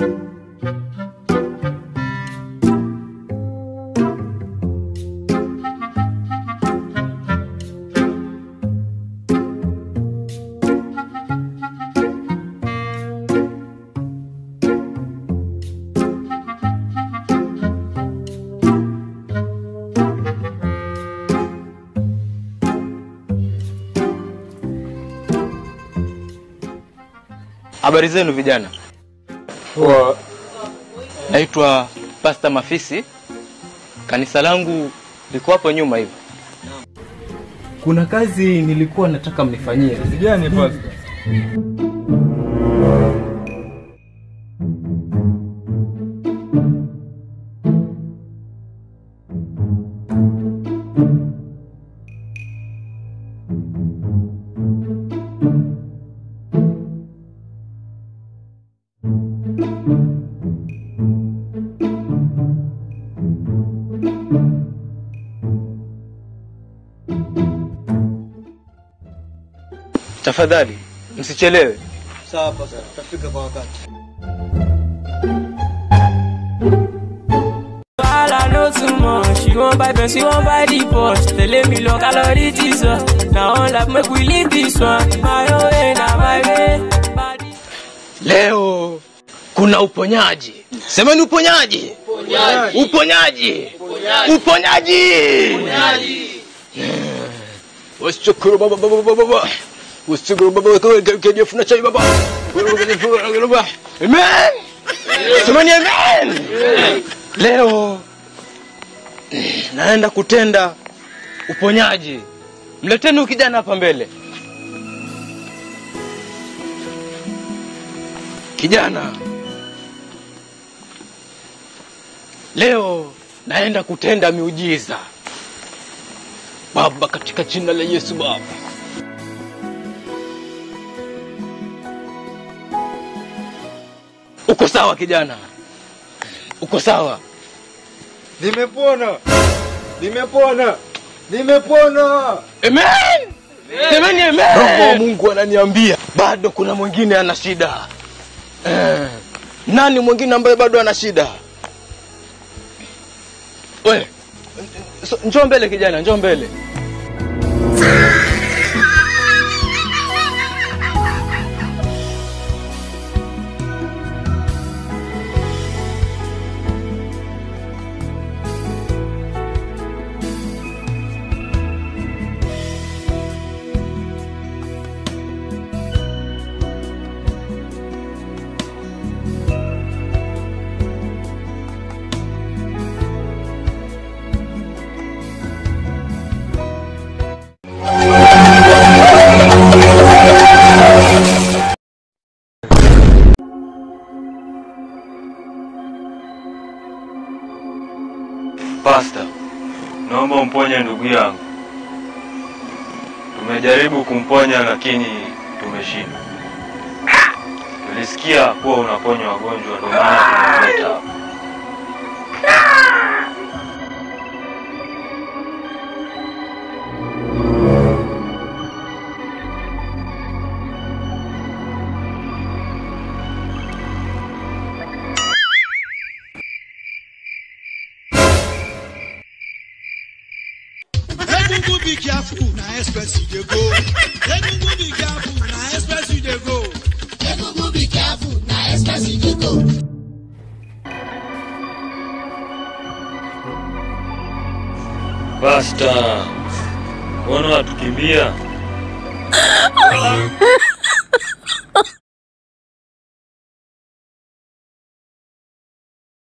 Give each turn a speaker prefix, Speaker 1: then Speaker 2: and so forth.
Speaker 1: Habari zenu vijana.
Speaker 2: Poa.
Speaker 1: Naitwa Pastor Mafisi. Kanisa langu liko hapo nyuma hivi. Kuna kazi nilikuwa nataka mnifanyie.
Speaker 2: Kazi gani Pastor?
Speaker 1: Tafadhali msichelewe.
Speaker 3: Sawa Pastor, tutafika kwa wakati.
Speaker 4: I know too much. She won't buy pen, she won't buy the Porsche. Tell me look, I love it this one. Now all up, make we leave this one. My own way, now my way.
Speaker 1: Leo kuna uponyaji. Semeni uponyaji.
Speaker 3: Uponyaji.
Speaker 1: Uponyaji.
Speaker 3: Uponyaji.
Speaker 1: Uponyaji.
Speaker 3: Uponyaji.
Speaker 1: Washukuru baba. Washukuru baba kwa kufuna chai baba. Amen. Semeni amen. Leo naenda kutenda uponyaji. Mleteni kijana hapa mbele. Kijana. Leo naenda kutenda miujiza. Baba, katika jina la Yesu Baba. Uko sawa kijana? Uko sawa?
Speaker 2: Nimepona. Nimepona. Nimepona.
Speaker 1: Amen. Semeni amen. Roho wa Mungu ananiambia bado kuna mwingine ana shida. Nani mwingine ambaye bado ana shida? Wewe njoo mbele kijana, njoo mbele.
Speaker 5: Pastor, naomba umponye ndugu yangu. Tumejaribu kumponya lakini tumeshindwa. Tulisikia kuwa unaponya wagonjwa ndio maana tumemleta hapa.
Speaker 6: Be careful, na express you dey go. Egungun be careful, na express you dey go. Egungun be careful, na express you dey go.
Speaker 5: Pastor, mbona watukimbia?